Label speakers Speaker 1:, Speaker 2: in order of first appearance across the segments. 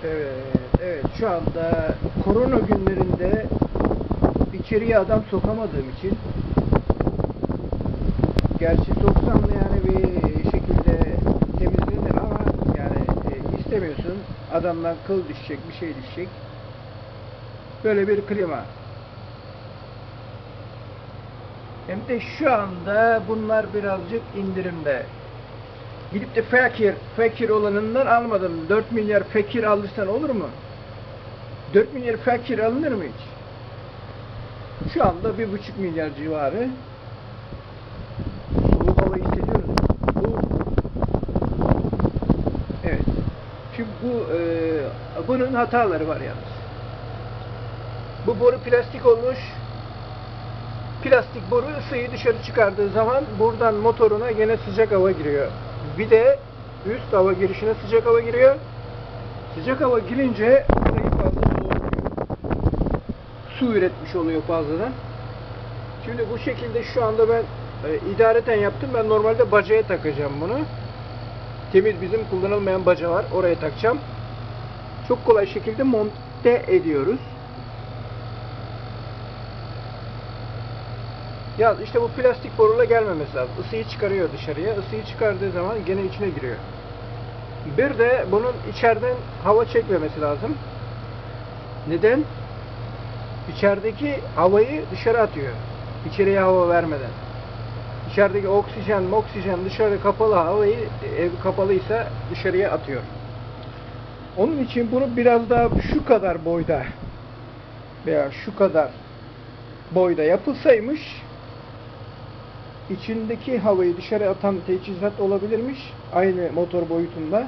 Speaker 1: Evet, evet. Şu anda korona günlerinde içeriye adam sokamadığım için, gerçi soksam da yani bir şekilde temizlenir ama yani istemiyorsun. Adamdan kıl düşecek, bir şey düşecek. Böyle bir klima. Hem de şu anda bunlar birazcık indirimde. Gidip de fakir olanından almadım. 4 milyar fakir alırsan olur mu? 4 milyar fakir alınır mı hiç? Şu anda 1,5 milyar civarı. Soğuk hava hissediyoruz. Bu, evet. Şimdi bunun hataları var yalnız. Bu boru plastik olmuş. Plastik boru ısıyı dışarı çıkardığı zaman buradan motoruna gene sıcak hava giriyor. Bir de üst hava girişine sıcak hava giriyor. Sıcak hava girince burayı fazla soğutuyor. Su üretmiş oluyor fazladan. Şimdi bu şekilde şu anda ben idareten yaptım. Ben normalde bacaya takacağım bunu. Temiz bizim kullanılmayan baca var. Oraya takacağım. Çok kolay şekilde monte ediyoruz. Ya işte bu plastik boruyla gelmemesi lazım. Isıyı çıkarıyor dışarıya. Isıyı çıkardığı zaman gene içine giriyor. Bir de bunun içeriden hava çekmemesi lazım. Neden? İçerideki havayı dışarı atıyor. İçeriye hava vermeden. İçerideki oksijen dışarı kapalı havayı, ev kapalıysa dışarıya atıyor. Onun için bunu biraz daha şu kadar boyda veya şu kadar boyda yapılsaymış, içindeki havayı dışarı atan teçhizat olabilirmiş. Aynı motor boyutunda.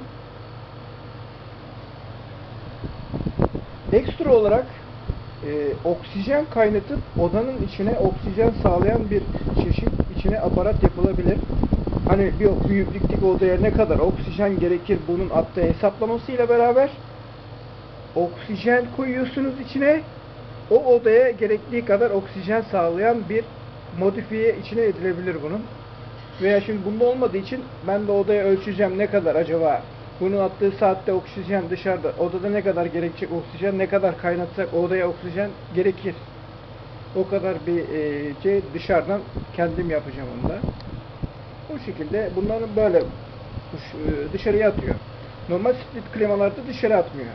Speaker 1: Ekstra olarak oksijen kaynatıp odanın içine oksijen sağlayan bir çeşit içine aparat yapılabilir. Hani bir büyüklükteki odaya ne kadar oksijen gerekir bunun attığı hesaplamasıyla beraber oksijen koyuyorsunuz içine. O odaya gerektiği kadar oksijen sağlayan bir modifiye içine edilebilir bunun. Veya şimdi bunda olmadığı için ben de odaya ölçeceğim ne kadar acaba bunun attığı saatte oksijen dışarıda odada ne kadar gerekecek oksijen, ne kadar kaynatsak odaya oksijen gerekir. O kadar bir şey dışarıdan kendim yapacağım onu da. O şekilde bunların böyle dışarıya atıyor. Normal split klimalarda dışarı atmıyor.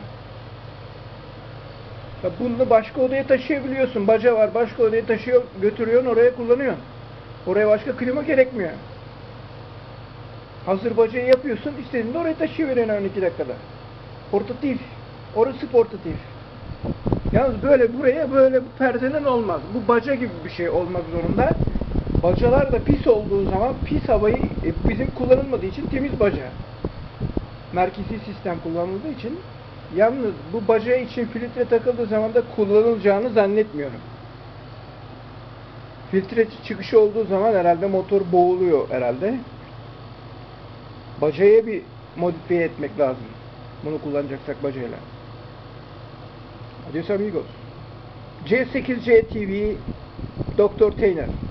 Speaker 1: Bunu başka odaya taşıyabiliyorsun. Baca var. Başka odaya taşıyor, götürüyorsun, oraya kullanıyorsun. Oraya başka klima gerekmiyor. Hazır bacayı yapıyorsun, istediğinde oraya taşıyıveriyorsun 12 dakikada. Portatif. Orası portatif. Yalnız böyle buraya böyle bu perdelen olmaz. Bu baca gibi bir şey olmak zorunda. Bacalar da pis olduğu zaman pis havayı bizim kullanılmadığı için temiz baca. Merkezi sistem kullanıldığı için. Yalnız bu baca için filtre takıldığı zaman da kullanılacağını zannetmiyorum. Filtre çıkışı olduğu zaman herhalde motor boğuluyor herhalde. Bacaya bir modifiye etmek lazım. Bunu kullanacaksak bacayla. Adios amigos. C8C TV Dr. Tainer.